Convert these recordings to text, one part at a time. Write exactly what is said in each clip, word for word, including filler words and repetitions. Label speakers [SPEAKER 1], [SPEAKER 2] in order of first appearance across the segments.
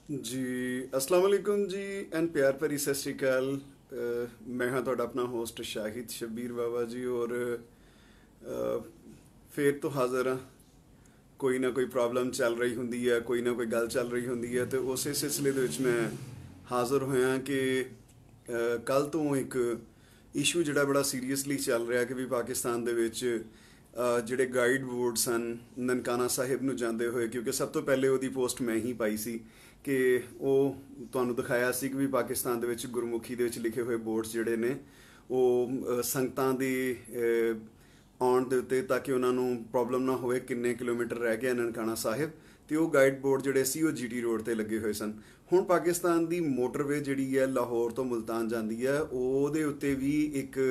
[SPEAKER 1] जी अस्सलाम वालेकुम जी एंड प्यार भरी सत श्री अकाल। मैं हाँ तुहाडा अपना होस्ट शाहिद शबीर बाबा जी और अ, फिर तो हाज़र हाँ। कोई ना कोई प्रॉब्लम चल रही होंदी है, कोई ना कोई गल चल रही होंदी है, तो उस सिलसिले दे विच मैं हाज़र होया कि कल तो एक इशू जिहड़ा बड़ा सीरीयसली चल रहा कि भी पाकिस्तान दे विच अ, ਜਿਹੜੇ गाइड बोर्ड सन ननकाना साहिब ਨੂੰ ਜਾਂਦੇ ਹੋਏ, क्योंकि सब तो पहले ਉਹਦੀ पोस्ट मैं ही पाई सी कि ਉਹ ਤੁਹਾਨੂੰ ਦਿਖਾਇਆ ਸੀ ਕਿ ਵੀ ਪਾਕਿਸਤਾਨ ਦੇ ਵਿੱਚ ਗੁਰਮੁਖੀ ਦੇ ਵਿੱਚ ਲਿਖੇ ਹੋਏ ਬੋਰਡਸ ਜਿਹੜੇ ਨੇ ਉਹ ਸੰਗਤਾਂ ਦੀ ਆਉਣ ਦੇ ਉੱਤੇ ਤਾਂ ਕਿ ਉਹਨਾਂ ਨੂੰ ਪ੍ਰੋਬਲਮ ਨਾ ਹੋਵੇ ਕਿੰਨੇ ਕਿਲੋਮੀਟਰ ਰਹਿ ਗਿਆ ਨਨਕਾਣਾ ਸਾਹਿਬ, ਤੇ ਉਹ ਗਾਈਡ ਬੋਰਡ ਜਿਹੜੇ ਸੀ ਉਹ ਜੀਟੀ ਰੋਡ ਤੇ ਲੱਗੇ ਹੋਏ ਸਨ। ਹੁਣ ਪਾਕਿਸਤਾਨ ਦੀ ਮੋਟਰਵੇ ਜਿਹੜੀ ਹੈ ਲਾਹੌਰ ਤੋਂ ਮੁਲਤਾਨ ਜਾਂਦੀ ਹੈ, ਉਹਦੇ ਉੱਤੇ ਵੀ ਇੱਕ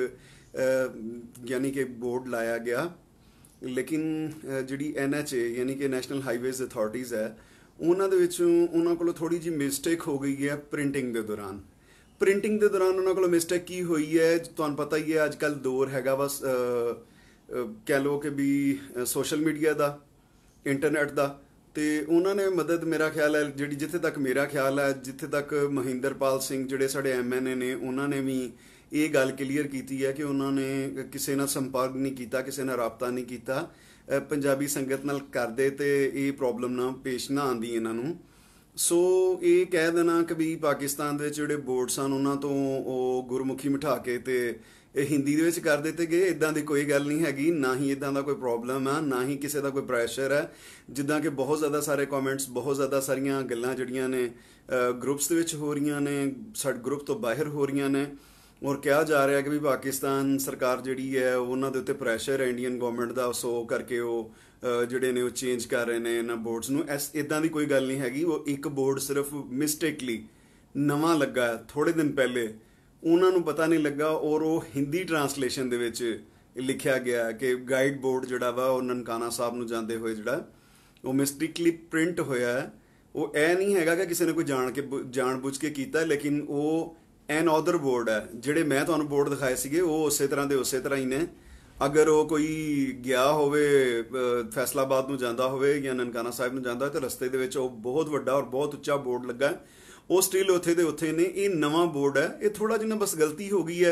[SPEAKER 1] ਯਾਨੀ ਕਿ ਬੋਰਡ ਲਾਇਆ ਗਿਆ, लेकिन जी एन एच ए यानी कि नैशनल हाईवेज अथॉरिटीज़ है उन्होंने उन्होंने को थोड़ी जी मिसटेक हो गई है प्रिंटिंग के दौरान। प्रिंटिंग के दौरान उन्होंने को मिसटेक की हुई है, तुहानू पता ही है अजकल दौर हैगा बस कह लो कि भी सोशल मीडिया का इंटरनेट का, तो उन्होंने मदद मेरा ख्याल है जी जिथे तक मेरा ख्याल है जिथे तक महिंदरपाल सिंह जिहड़े साडे एम एन ए ने उन्होंने भी ये गल क्लीयर की है कि उन्होंने किसी ना संपर्क नहीं किया, किसी ना राबता नहीं किया पंजाबी संगत नाल करदे ते ये प्रॉब्लम ना पेश ना आती इन्हों। सो ये कह देना कि भी पाकिस्तान के जोड़े बोर्ड सन उन्होंने तो वो गुरमुखी मिठा के ते हिंदी दे विच कर दिते गए। इदां दी कोई गल नहीं हैगी, ना ही इदां दा कोई प्रॉब्लम है, ना ही किसी का कोई प्रैशर है। जिद्दां कि बहुत ज़्यादा सारे कॉमेंट्स बहुत ज़्यादा सारियां गल्लां जिहड़ियां ने ग्रुप्स दे विच हो रही ने, साडे ग्रुप तो बाहर हो रही ने, और कहा जा रहा है कि भी पाकिस्तान सरकार जिहड़ी है उन्हां दे उत्ते प्रैशर है इंडियन गवर्नमेंट का, सो करके वो जिहड़े ने वो चेंज कर रहे हैं इन्हां बोर्ड्स नूं। इस इदां दी कोई गल नहीं हैगी। वो एक बोर्ड सिर्फ मिसटेकली नवां लगा थोड़े दिन पहले, उन्हां नूं पता नहीं लगा और वो हिंदी ट्रांसलेशन दे विच लिखिया गया कि गाइड बोर्ड जिहड़ा वा वो ननकाना साहब नूं जांदे होए जिहड़ा वो मिसटेकली प्रिंट होया है। वो ऐ नहीं हैगा कि किसी ने कोई जान के जान बुझ के कीता, लेकिन वो एन ऑदर बोर्ड है जिहड़े मैं तुहानूं बोर्ड दिखाए सीगे वो उस तरह के उस तरह ही ने। अगर वो कोई गया होवे फैसलाबाद नूं जांदा होवे या ननकाना साहिब नूं जांदा तो रस्ते दे विच वो बहुत वड्डा और बहुत उच्चा बोर्ड लगा है, वो स्टिल उत्थे दे उत्थे ने। ये नवां बोर्ड है, ये थोड़ा जिन्ना बस गलती हो गई है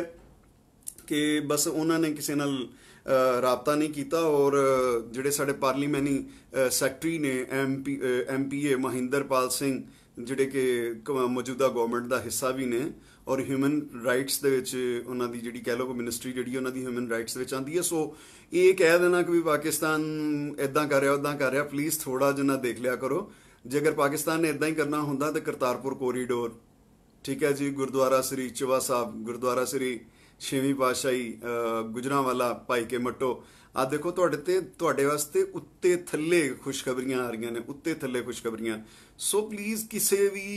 [SPEAKER 1] कि बस उन्होंने किसी नाल राबता नहीं किया, और जिहड़े साडे पार्लीमैनी सैकटरी ने M P M P A Mahinderpal Singh जिहड़े कि मौजूदा गवर्नमेंट का हिस्सा भी ने और ह्यूमन राइट्स दे विच उन्हां दी जिहड़ी कह लो मिनिस्ट्री जिहड़ी उन्हां दी ह्यूमन राइट्स दे विच आंदी है। सो ये कह देना कि भी पाकिस्तान इदां कर रहा उदां कर रहा, प्लीज़ थोड़ा जिन्ना देख लिया करो। जे अगर पाकिस्तान ने इदां ही करना हुंदा तो करतारपुर कोरीडोर, ठीक है जी, गुरुद्वारा श्री चवा साहब, गुरुद्वारा श्री छेवीं पातशाही गुजरांवाला भाई के मट्टो, आ देखो तुहाडे ते तुहाडे वास्ते उत्ते थल्ले खुशखबरियां आ रही ने, उत्ते थल्ले खुशखबरियां। सो प्लीज़ किसी भी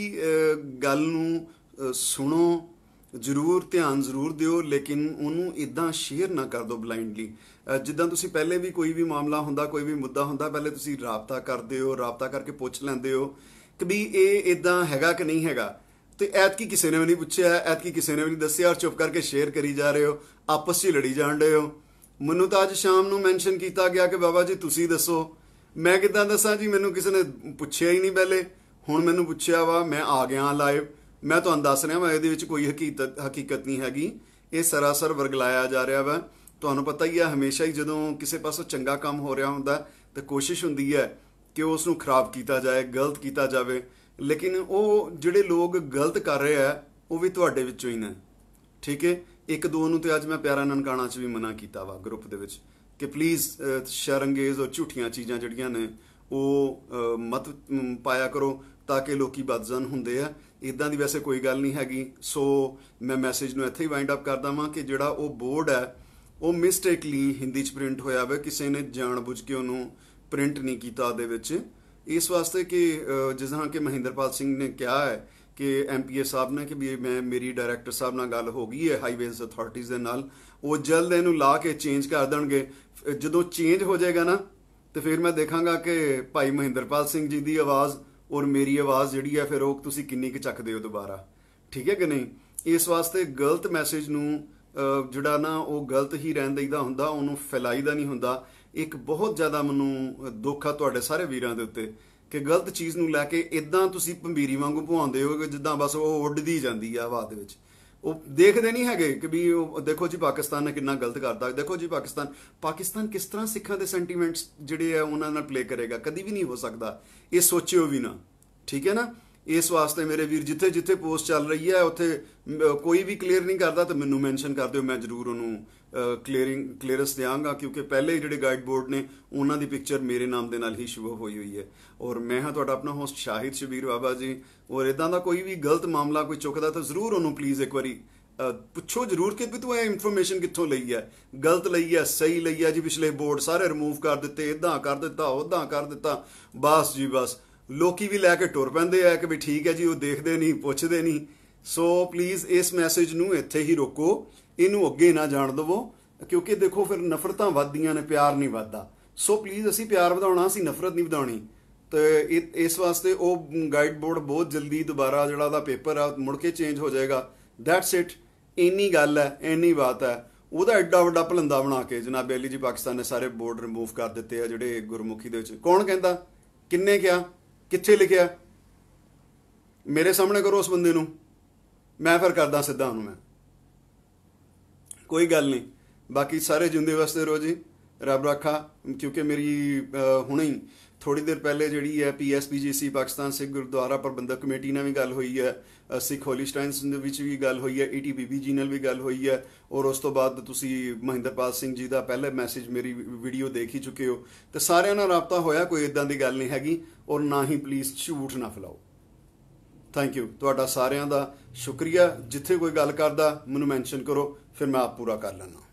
[SPEAKER 1] गल नूं सुनो जरूर, ध्यान जरूर दिओ, लेकिन उन्होंने इदां शेयर ना कर दो ब्लाइंडली। जिद्दां तुसीं पहले भी कोई भी मामला हुंदा, कोई भी मुद्दा हुंदा, पहले तुसीं राबता करदे हो, राबता करके पुछ लैंदे हो कि भी ये इदां हैगा कि नहीं हैगा। तो ऐतकी किसी ने भी नहीं पूछया, ऐतकी किसी ने भी नहीं दस्सिया, और चुप करके शेयर करी जा रहे हो, आपस च लड़ी जान रहे हो। मैनू तो अज शाम नूं मैंशन किया गया कि बाबा जी तुसीं दसो, मैं किदां दसां जी, मैनू किसी ने पुछया ही नहीं पहले, हुण मैनू पुछया वा, मैं आ गया लाइव, मैं तुहानूं दस रहा मैं इहदे विच कोई हकीकत हकीकत नहीं हैगी, ये सरासर वरगलाया जा रहा वा। तुहानूं पता ही है हमेशा ही जदों किसी पासों चंगा काम हो रहा हुंदा तो कोशिश हुंदी है कि उस नूं खराब किया जाए, गलत किया जाए, लेकिन वो जिहड़े लोग गलत कर रहे हैं वो भी तुहाडे विचों ही ने, ठीक है। एक दो नूं ते अज मैं प्यारा ननकाना च भी मना किया वा ग्रुप दे विच कि प्लीज़ शरअंगेज़ और झूठियां चीज़ां जिहड़ियां ने वो मत पाया करो ताकि लोग बदजन हुंदे आ। इदां दी वैसे कोई गल नहीं हैगी। सो मैं मैसेज नूं इत्थे ही वाइंड अप करदा वां कि जिहड़ा वो बोर्ड है वो मिसटेकली हिंदी च प्रिंट होया वा, किसी ने जान बुझ के उन्होंने प्रिंट नहीं किया उहदे विच, इस वास्ते कि जिस तरह कि महिंदरपाल सिंह ने कहा है कि एम पी ए साहब ने कि भी मैं मेरी डायरैक्टर साहब नाल गल हो गई है हाईवेज अथॉरिटीज़ दे नाल, वो जल्द इहनूं ला के चेंज कर देणगे। जदों चेंज हो जाएगा ना तो फिर मैं देखांगा कि भाई महिंदरपाल सिंह जी की आवाज़ और मेरी आवाज़ जिहड़ी है फिर वो तुसीं किन्नी क चकदे हो दोबारा, ठीक है कि नहीं। इस वास्ते गलत मैसेज नूं जिहड़ा ना वो गलत ही रहन दईदा हुंदा, उहनूं फैलाईदा नहीं हुंदा। एक बहुत ज़्यादा मैनूं दुख आ तुहाडे सारे वीरां दे उत्ते ਕਿ ਗਲਤ ਚੀਜ਼ ਨੂੰ ਲੈ ਕੇ ਇਦਾਂ ਤੁਸੀਂ ਭੰਬੀਰੀ ਵਾਂਗੂ ਭਵਾਉਂਦੇ ਹੋ ਕਿ ਜਿੱਦਾਂ ਬਸ ਉਹ ਉੱਡਦੀ ਜਾਂਦੀ ਆ ਹਵਾ ਦੇ ਵਿੱਚ। ਉਹ ਦੇਖਦੇ ਨਹੀਂ ਹੈਗੇ ਕਿ ਵੀ ਉਹ ਦੇਖੋ ਜੀ ਪਾਕਿਸਤਾਨ ਨੇ ਕਿੰਨਾ ਗਲਤ ਕਰਦਾ, ਦੇਖੋ ਜੀ ਪਾਕਿਸਤਾਨ ਪਾਕਿਸਤਾਨ ਕਿਸ ਤਰ੍ਹਾਂ ਸਿੱਖਾਂ ਦੇ ਸੈਂਟੀਮੈਂਟਸ ਜਿਹੜੇ ਆ ਉਹਨਾਂ ਨਾਲ ਪਲੇ ਕਰੇਗਾ, ਕਦੀ ਵੀ ਨਹੀਂ ਹੋ ਸਕਦਾ। ਇਹ ਸੋਚਿਓ ਵੀ ਨਾ, ਠੀਕ ਹੈ ਨਾ। ਇਸ ਵਾਸਤੇ ਮੇਰੇ ਵੀਰ ਜਿੱਥੇ ਜਿੱਥੇ ਪੋਸਟ ਚੱਲ ਰਹੀ ਹੈ ਉੱਥੇ ਕੋਈ ਵੀ ਕਲੀਅਰ ਨਹੀਂ ਕਰਦਾ ਤਾਂ ਮੈਨੂੰ ਮੈਂਸ਼ਨ ਕਰ ਦਿਓ, ਮੈਂ ਜ਼ਰੂਰ ਉਹਨੂੰ ਕਲੀਅਰਿੰਗ ਕਲੀਅਰੈਂਸ ਦਿਆਂਗਾ, ਕਿਉਂਕਿ ਪਹਿਲੇ ਜਿਹੜੇ ਗਾਈਡ ਬੋਰਡ ਨੇ ਉਹਨਾਂ ਦੀ ਪਿਕਚਰ ਮੇਰੇ ਨਾਮ ਦੇ ਨਾਲ ਹੀ ਸ਼ੁਰੂ ਹੋਈ ਹੋਈ ਹੈ। ਔਰ ਮੈਂ ਹਾਂ ਤੁਹਾਡਾ ਆਪਣਾ ਹੋਸਟ ਸ਼ਾਹਿਦ ਸ਼ਬੀਰ ਬਾਬਾ ਜੀ। ਔਰ ਇਦਾਂ ਦਾ ਕੋਈ ਵੀ ਗਲਤ ਮਾਮਲਾ ਕੋਈ ਚੁੱਕਦਾ ਤਾਂ ਜ਼ਰੂਰ ਉਹਨੂੰ ਪਲੀਜ਼ ਇੱਕ ਵਾਰੀ ਪੁੱਛੋ ਜ਼ਰੂਰ ਕਿ ਤੂੰ ਇਹ ਇਨਫੋਰਮੇਸ਼ਨ ਕਿੱਥੋਂ ਲਈ ਹੈ, ਗਲਤ ਲਈ ਹੈ, ਸਹੀ ਲਈ ਹੈ ਜੀ। ਪਿਛਲੇ ਬੋਰਡ ਸਾਰੇ ਰਿਮੂਵ ਕਰ ਦਿੱਤੇ, ਇੱਦਾਂ ਕਰ ਦਿੱਤਾ, ਉੱਦਾਂ ਕਰ ਦਿੱਤਾ, ਬਸ ਜੀ ਬਸ। ਲੋਕੀ ਵੀ ਲੈ ਕੇ ਟੁਰ ਪੈਂਦੇ ਆ ਕਿ ਵੀ ਠੀਕ ਹੈ ਜੀ, ਉਹ ਦੇਖਦੇ ਨਹੀਂ, ਪੁੱਛਦੇ ਨਹੀਂ। ਸੋ ਪਲੀਜ਼ ਇਸ ਮੈਸੇਜ ਨੂੰ ਇੱਥੇ ਹੀ ਰੋਕੋ, ਇਹਨੂੰ ਅੱਗੇ ਨਾ ਜਾਣ ਦੇਵੋ, ਕਿਉਂਕਿ ਦੇਖੋ ਫਿਰ ਨਫ਼ਰਤਾਂ ਵੱਧਦੀਆਂ ਨੇ, ਪਿਆਰ ਨਹੀਂ ਵੱਧਦਾ। ਸੋ ਪਲੀਜ਼ ਅਸੀਂ ਪਿਆਰ ਵਧਾਉਣਾ, ਅਸੀਂ ਨਫ਼ਰਤ ਨਹੀਂ ਵਧਾਉਣੀ। ਤੇ ਇਸ ਵਾਸਤੇ ਉਹ ਗਾਈਡ ਬੋਰਡ ਬਹੁਤ ਜਲਦੀ ਦੁਬਾਰਾ ਜਿਹੜਾ ਉਹਦਾ ਪੇਪਰ ਆ ਮੁੜ ਕੇ ਚੇਂਜ ਹੋ ਜਾਏਗਾ। ਦੈਟਸ ਇਟ, ਇੰਨੀ ਗੱਲ ਹੈ, ਇੰਨੀ ਬਾਤ ਹੈ। ਉਹਦਾ ਐਡਾ ਵੱਡਾ ਭਲੰਦਾ ਬਣਾ ਕੇ ਜਨਾਬ ਅਲੀ ਜੀ ਪਾਕਿਸਤਾਨ ਨੇ ਸਾਰੇ ਬੋਰਡ ਰਿਮੂਵ ਕਰ ਦਿੱਤੇ ਆ ਜਿਹੜੇ ਗੁਰਮੁਖੀ ਦੇ ਵਿੱਚ। ਕੌਣ ਕਹਿੰਦਾ, ਕਿੰਨੇ ਕਿਹਾ, ਕਿੱਥੇ ਲਿਖਿਆ? ਮੇਰੇ ਸਾਹਮਣੇ ਕਰੋ ਉਸ ਬੰਦੇ ਨੂੰ, ਮੈਂ ਫਿਰ ਕਰਦਾ ਸਿੱਧਾ ਉਹਨੂੰ। ਮੈਂ ਕੋਈ ਗੱਲ ਨਹੀਂ, ਬਾਕੀ ਸਾਰੇ ਜਿਉਂਦੇ ਵਾਸਤੇ ਰਹੋ ਜੀ, ਰੱਬ ਰਾਖਾ। ਕਿਉਂਕਿ ਮੇਰੀ ਹੁਣੇ ਹੀ ਥੋੜੀ ਦੇਰ ਪਹਿਲੇ ਜਿਹੜੀ ਹੈ ਪੀ S P G C Pakistan Sikh Gurdwara Prabandhak committee ਨਾਲ ਵੀ ਗੱਲ ਹੋਈ ਹੈ, ਸਿੱਖ ਹੋਲੀ ਸਟਾਈਨਸ ਦੇ ਵਿੱਚ ਵੀ ਗੱਲ ਹੋਈ ਹੈ, E T B B G ਨਾਲ ਵੀ ਗੱਲ ਹੋਈ ਹੈ। ਔਰ ਉਸ ਤੋਂ ਬਾਅਦ ਤੁਸੀਂ ਮਹਿੰਦਰਪਾਲ ਸਿੰਘ ਜੀ ਦਾ ਪਹਿਲਾ ਮੈਸੇਜ ਮੇਰੀ ਵੀਡੀਓ ਦੇਖ ਹੀ ਚੁੱਕੇ ਹੋ। ਤੇ ਸਾਰਿਆਂ ਨਾਲ ਰਾਬਤਾ ਹੋਇਆ, ਕੋਈ ਇੱਦਾਂ ਦੀ ਗੱਲ ਨਹੀਂ ਹੈਗੀ। ਔਰ ਨਾ ਹੀ ਪਲੀਜ਼ ਝੂਠ ਨਾ ਫੈਲਾਓ। ਥੈਂਕ ਯੂ, ਤੁਹਾਡਾ ਸਾਰਿਆਂ ਦਾ ਸ਼ੁਕਰੀਆ। ਜਿੱਥੇ ਕੋਈ ਗੱਲ ਕਰਦਾ ਮੈਨੂੰ ਮੈਂਸ਼ਨ ਕਰੋ, ਫਿਰ ਮੈਂ ਆਪ ਪੂਰਾ ਕਰ ਲੈਣਾ।